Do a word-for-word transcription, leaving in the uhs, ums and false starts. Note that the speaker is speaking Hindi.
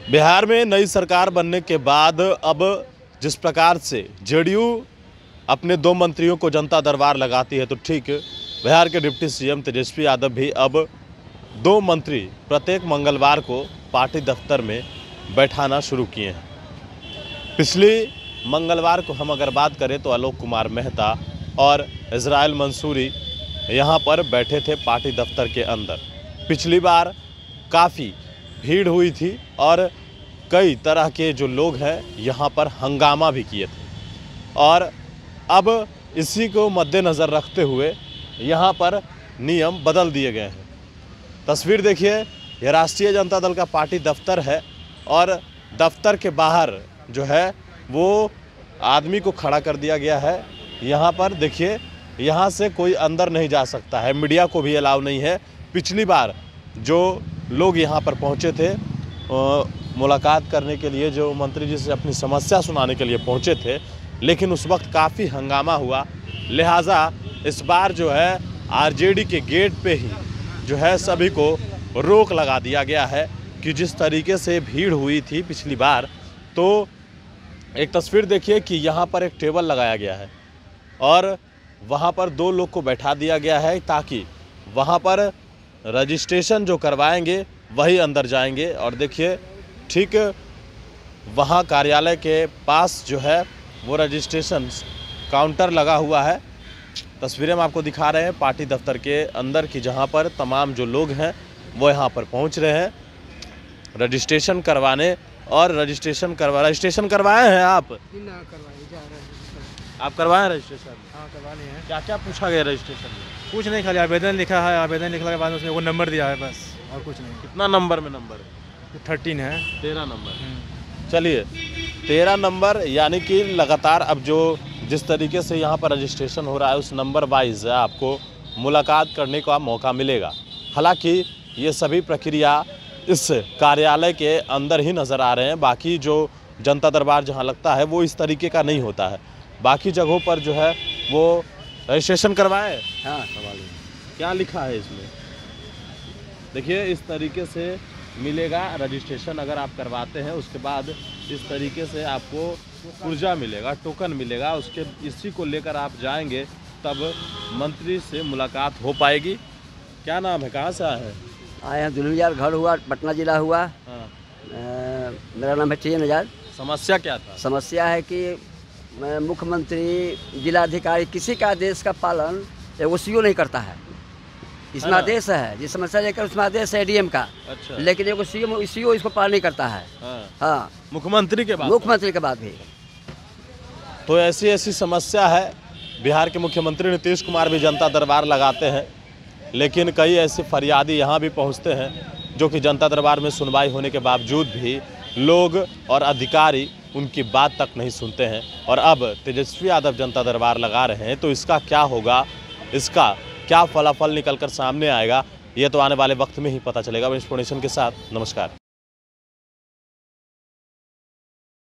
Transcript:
बिहार में नई सरकार बनने के बाद अब जिस प्रकार से जेडीयू अपने दो मंत्रियों को जनता दरबार लगाती है, तो ठीक बिहार के डिप्टी सीएम तेजस्वी यादव भी अब दो मंत्री प्रत्येक मंगलवार को पार्टी दफ्तर में बैठाना शुरू किए हैं। पिछली मंगलवार को हम अगर बात करें तो आलोक कुमार मेहता और इजराइल मंसूरी यहाँ पर बैठे थे पार्टी दफ्तर के अंदर। पिछली बार काफ़ी भीड़ हुई थी और कई तरह के जो लोग हैं यहाँ पर हंगामा भी किए थे, और अब इसी को मद्देनज़र रखते हुए यहाँ पर नियम बदल दिए गए हैं। तस्वीर देखिए, यह राष्ट्रीय जनता दल का पार्टी दफ्तर है और दफ्तर के बाहर जो है वो आदमी को खड़ा कर दिया गया है। यहाँ पर देखिए, यहाँ से कोई अंदर नहीं जा सकता है, मीडिया को भी अलाउ नहीं है। पिछली बार जो लोग यहाँ पर पहुँचे थे मुलाकात करने के लिए, जो मंत्री जी से अपनी समस्या सुनाने के लिए पहुँचे थे, लेकिन उस वक्त काफ़ी हंगामा हुआ। लिहाजा इस बार जो है आरजेडी के गेट पे ही जो है सभी को रोक लगा दिया गया है कि जिस तरीके से भीड़ हुई थी पिछली बार। तो एक तस्वीर देखिए कि यहाँ पर एक टेबल लगाया गया है और वहाँ पर दो लोग को बैठा दिया गया है ताकि वहाँ पर रजिस्ट्रेशन जो करवाएंगे वही अंदर जाएंगे। और देखिए, ठीक वहाँ कार्यालय के पास जो है वो रजिस्ट्रेशन काउंटर लगा हुआ है। तस्वीरें हम आपको दिखा रहे हैं पार्टी दफ्तर के अंदर की, जहाँ पर तमाम जो लोग हैं वो यहाँ पर पहुँच रहे हैं रजिस्ट्रेशन करवाने। और रजिस्ट्रेशन करवा रजिस्ट्रेशन करवाए हैं आप? करवाए जा रहे हैं। आप करवाए रजिस्ट्रेशन? हाँ, करवाने हैं। क्या क्या पूछा गया रजिस्ट्रेशन में? कुछ नहीं, खाली आवेदन लिखा है। आवेदन लिखने के बाद उसमें वो नंबर दिया है, बस और कुछ नहीं। कितना नंबर में नंबर? थर्टीन है। तेरह नंबर। चलिए, तेरह नंबर यानी कि लगातार अब जो जिस तरीके से यहाँ पर रजिस्ट्रेशन हो रहा है उस नंबर वाइज आपको मुलाकात करने का मौका मिलेगा। हालांकि ये सभी प्रक्रिया इस कार्यालय के अंदर ही नज़र आ रहे हैं। बाकी जो जनता दरबार जहाँ लगता है वो इस तरीके का नहीं होता है। बाकी जगहों पर जो है वो रजिस्ट्रेशन करवाए। हाँ, सवाल क्या लिखा है इसमें? देखिए, इस तरीके से मिलेगा रजिस्ट्रेशन। अगर आप करवाते हैं उसके बाद इस तरीके से आपको पुर्जा मिलेगा, टोकन मिलेगा। उसके इसी को लेकर आप जाएंगे तब मंत्री से मुलाकात हो पाएगी। क्या नाम है, कहाँ से आए हैं? आए हैं दुल्हियार, घर हुआ पटना जिला हुआ। हाँ। आ, मेरा नाम है टी एन आजाद। समस्या क्या था? समस्या है कि मुख्यमंत्री, जिलाधिकारी किसी का आदेश का पालन वो सीओ नहीं करता है। इसमें आदेश है, जिस समस्या लेकर उसमें आदेश है डीएम का। अच्छा। लेकिन एगो सीओ सीओ इसको पालन नहीं करता है। हाँ। हाँ, मुख्यमंत्री के बाद मुख्यमंत्री के बाद भी। तो ऐसी ऐसी समस्या है। बिहार के मुख्यमंत्री नीतीश कुमार भी जनता दरबार लगाते हैं, लेकिन कई ऐसे फरियादी यहाँ भी पहुँचते हैं जो कि जनता दरबार में सुनवाई होने के बावजूद भी लोग और अधिकारी उनकी बात तक नहीं सुनते हैं। और अब तेजस्वी यादव जनता दरबार लगा रहे हैं, तो इसका क्या होगा, इसका क्या फलाफल निकल कर सामने आएगा, ये तो आने वाले वक्त में ही पता चलेगा। इंफॉर्मेशन के साथ नमस्कार।